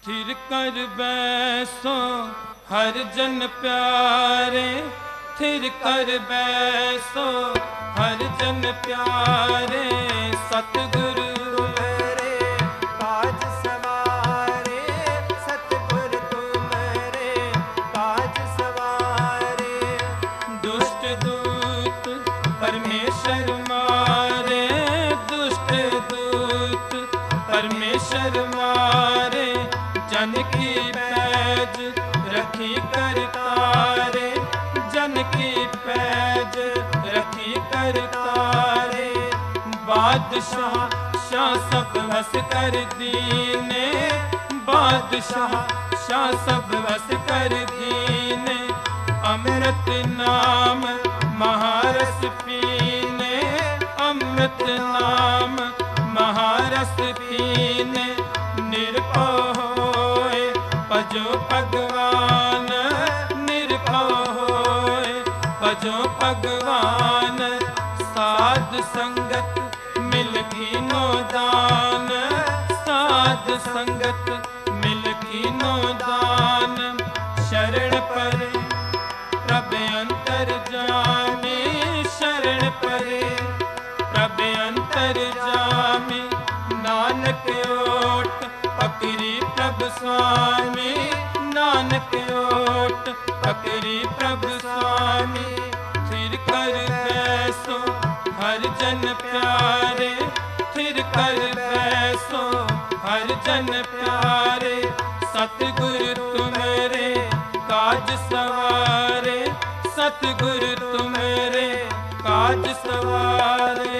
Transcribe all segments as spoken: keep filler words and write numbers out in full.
थिर कर बैसो हर जन प्यारे, थिर कर बैसो हर जन प्यारे। सतगुरु तुम्हारे काज सवारे, सतगुरु तुम्हारे काज सवारे। दुष्ट दूत परमेश्वर मारे, दुष्ट दूत परमेश्वर मारे। जन की पैज रखी कर तारे, जन की पैज रखी कर तारे। बादशाह शाह सब वस कर दीने, बादशाह शाह सब वस कर दीने। अमृत नाम महारस पीने, अमृत नाम महारस पीने। निरभव होए भजो भगवान, निरभव होए भजो भगवान। साध संगत मिल कीनो दान, साध संगत मिल कीनो दान। शरण परे प्रभ अंतर जामी, शरण परे प्रभ अंतर जामी। नानक ओट पकड़ी प्रभ स्वामी, नानक ओट पकड़ी प्रभ स्वामी। थिर कर बैसो हर जन प्यारे, थिर कर बैसो हर जन प्यारे। सतगुरु तुम्हारे काज सवारे, सतगुरु तुम्हारे काज सवारे।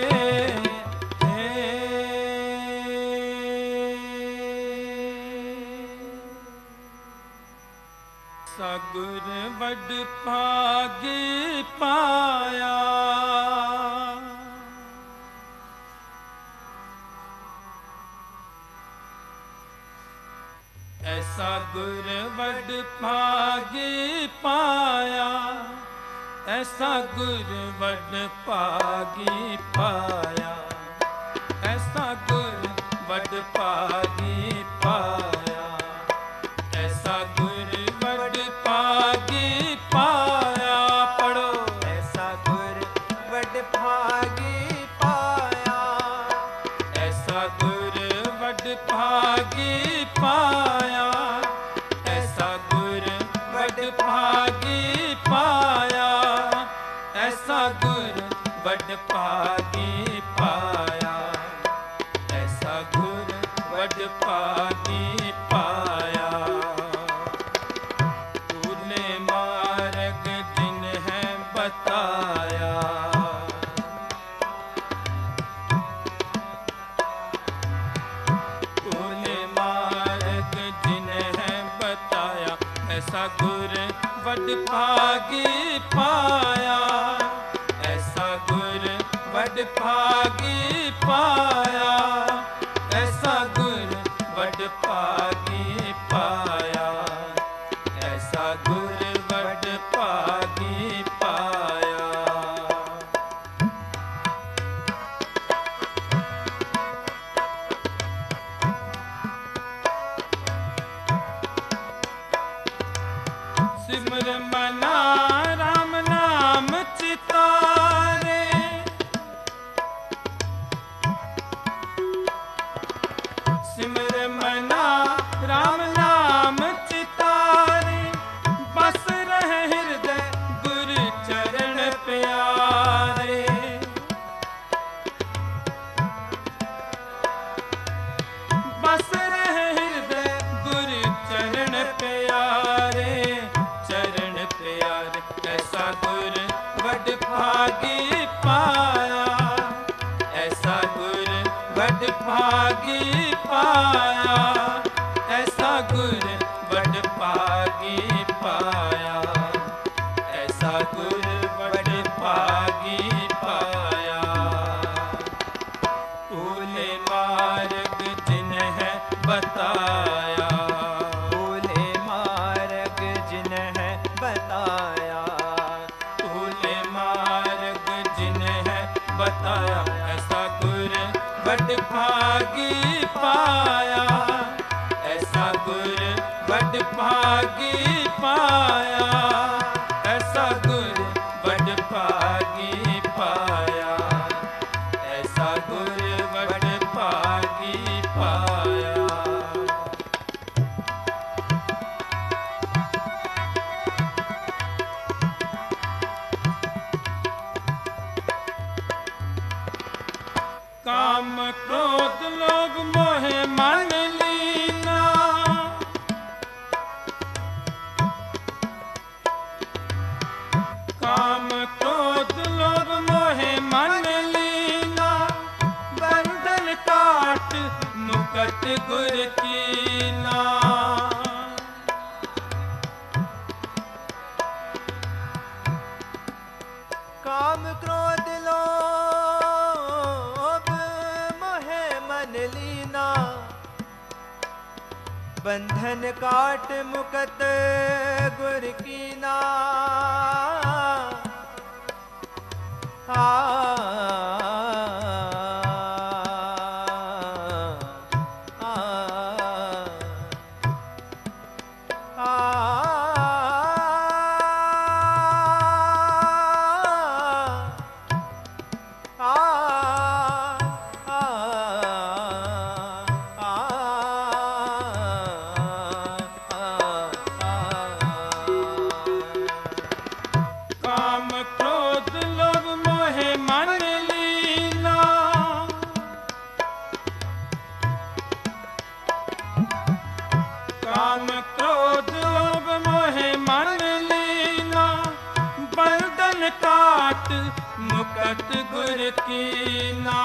सगुर वड भागी पाया, ऐसा गुर वड भागी पाया, ऐसा गुर वड भागी पाया, ऐसा गुर वड भागी पाया, ऐसा गुर वड भागी पाया। पढ़ो ऐसा गुर वड भागी पाया, ऐसा गुर वड भागी पाया, ऐसा गुर वड भागी पाया, ऐसा गुर वड भागी पाया, ऐसा गुर वड भागी पाया। तूने मार्ग जिन्हें बताया, तूने मार्ग जिन्हें बताया, ऐसा गुर वड भागी पाया, ऐसा गुर वड भागी पाया, ऐसा गुर वड भागी पाया, ऐसा गुर वड भागी पाया। सिमर मना राम नाम चितारे, सिमर मना राम नाम चितारे। बस रहे हृदय गुरु चरण प्यारे, बस रहे हृदय गुरु चरण प्यारे, चरण प्यारे। ऐसा गुर वड भागी पाया, ऐसा गुर वड भागी पाया, ऐसा गुर वड भागी पाया, ऐसा गुर वड भागी पाया। भूले मार्ग जिन्हें बताया, भूले मार्ग जिन्हें बताया, भूले मार्ग जिन्हें बताया, ऐसा गुर वड भागी पाया, ऐसा गुर भागी पाया, ऐसा गुर बड़ भागी पाया, ऐसा गुर बड़ भागी पाया। काम क्रोध लोभ मोह मन लीना, काम क्रोध लोभ मोह मन लीना, बंधन काट मुकट गुर कीना। काम क्रोध लोभ मोह मन लीना, बंधन काट मुकत गुर कीना। आ, आ, आ, काम क्रोध लोभ मोह मन लीना, काम क्रोध लोभ मोह मन लीना, बंधन काट मुकट गुर कीना।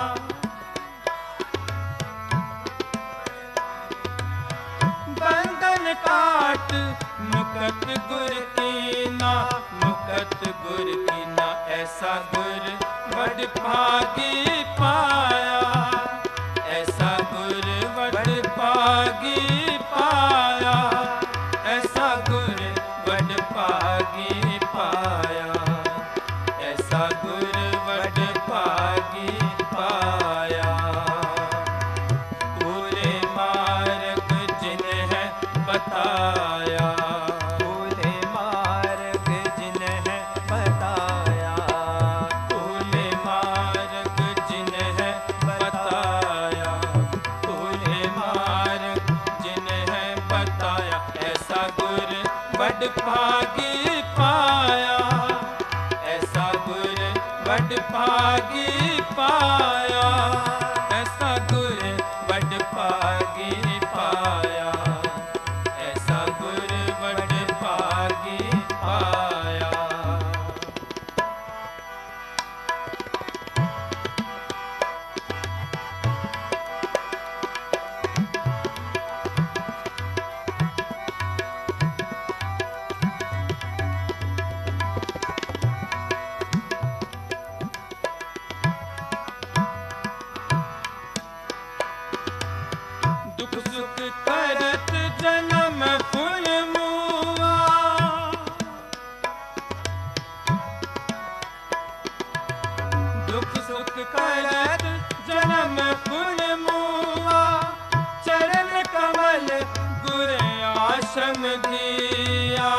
बंधन काट मुकट गुर कीना, मुकट गुर कीना, ऐसा गुर बड़ भागी पाया, ऐसा गुर बड़ भागी पाया, ऐसा गुर बड़ भागी पाया, ऐसा गुर बड़ भागी पाया। पूरे मार्ग जिन्हें बताया, भूले मार्ग जिन्हें बताया, भूले मार्ग जिन्हें बताया, भूले मार्ग जिन्हें बताया, ऐसा गुर बड़ भागी पाया, ऐसा गुर बड़ भागी पाया, ऐसा गुर बड़ भागी पाया, ऐसा गुर बड़ भागी पाया। दुख सुख करत जन्म फूल मुआ, दुख सुख करत जन्म फूल मुआ, चरण कमल गुर आश्रम दिया।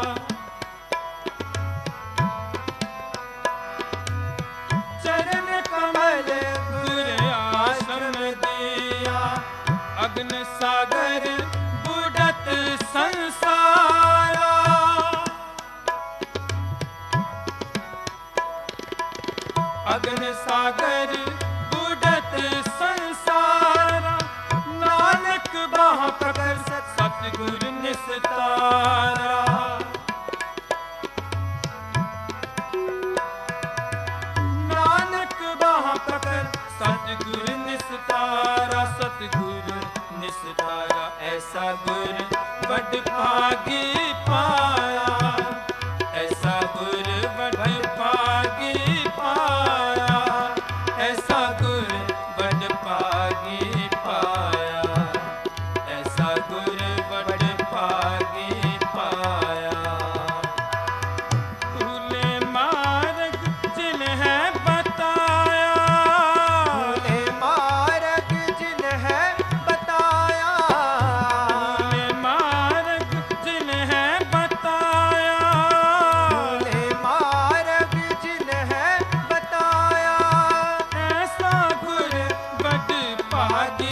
चरण कमल गुर आश्रम दिया, अग्न सागर बुडत संसारा, अग्न सागर बुडत संसारा, नानक बाह पकड़ सतगुर निस्तारा। नानक बाह पकड़ सतगुर निस्तारा, सतगुर निस्तारा, ऐसा गुर बड़ भागी पाया, ऐसा गुर बड़ भागी पाया, ऐसा गुर बड़ भागी पाया, ऐसा गुर बड़ भागी पाया। भूले मार्ग जिन्हें बताया, भूले मार्ग जिन्हें बताया, भूले मार्ग लागी